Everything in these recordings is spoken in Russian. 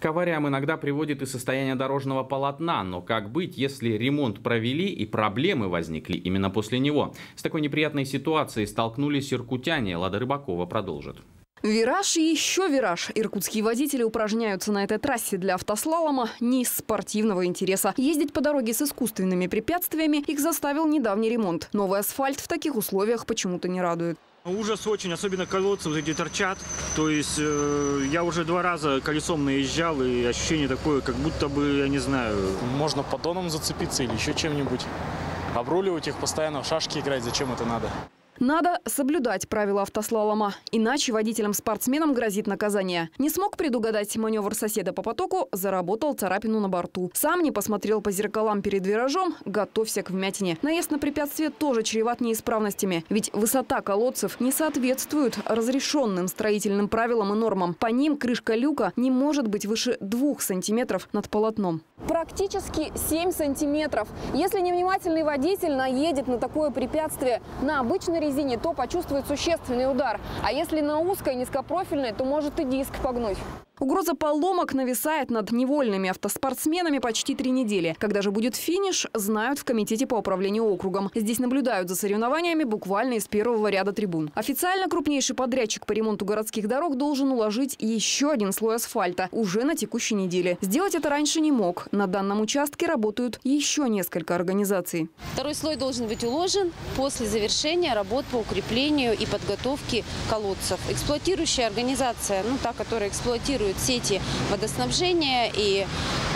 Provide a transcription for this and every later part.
К авариям иногда приводит и состояние дорожного полотна. Но как быть, если ремонт провели и проблемы возникли именно после него? С такой неприятной ситуацией столкнулись иркутяне. Лада Рыбакова продолжит. Вираж и еще вираж. Иркутские водители упражняются на этой трассе для автослалома не из спортивного интереса. Ездить по дороге с искусственными препятствиями их заставил недавний ремонт. Новый асфальт в таких условиях почему-то не радует. Ужас очень, особенно колодцы вот эти торчат. То есть я уже 2 раза колесом наезжал, и ощущение такое, как будто бы, я не знаю... Можно поддоном зацепиться или еще чем-нибудь. Обруливать их постоянно, в шашки играть, зачем это надо? Надо соблюдать правила автослалома. Иначе водителям-спортсменам грозит наказание. Не смог предугадать маневр соседа по потоку, заработал царапину на борту. Сам не посмотрел по зеркалам перед виражом, готовься к вмятине. Наезд на препятствие тоже чреват неисправностями. Ведь высота колодцев не соответствует разрешенным строительным правилам и нормам. По ним крышка люка не может быть выше 2 сантиметров над полотном. Практически 7 сантиметров. Если невнимательный водитель наедет на такое препятствие на обычной резине, то почувствует существенный удар. А если на узкой, низкопрофильной, то может и диск погнуть. Угроза поломок нависает над невольными автоспортсменами почти 3 недели. Когда же будет финиш, знают в комитете по управлению округом. Здесь наблюдают за соревнованиями буквально из первого ряда трибун. Официально крупнейший подрядчик по ремонту городских дорог должен уложить еще 1 слой асфальта уже на текущей неделе. Сделать это раньше не мог. На данном участке работают еще несколько организаций. Второй слой должен быть уложен после завершения работ по укреплению и подготовке колодцев. Эксплуатирующая организация, та, которая эксплуатирует сети водоснабжения и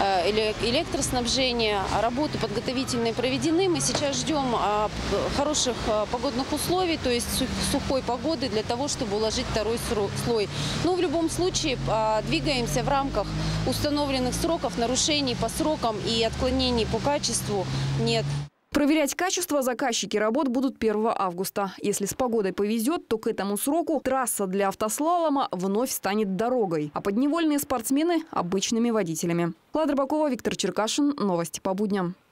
электроснабжения, работы подготовительные проведены. Мы сейчас ждем хороших погодных условий, то есть сухой погоды для того, чтобы уложить второй слой. Но в любом случае двигаемся в рамках установленных сроков, нарушений по срокам и отклонений по качеству нет. Проверять качество заказчики работ будут 1 августа. Если с погодой повезет, то к этому сроку трасса для автослалома вновь станет дорогой, а подневольные спортсмены – обычными водителями. Лада Рыбакова, Виктор Черкашин. Новости по будням.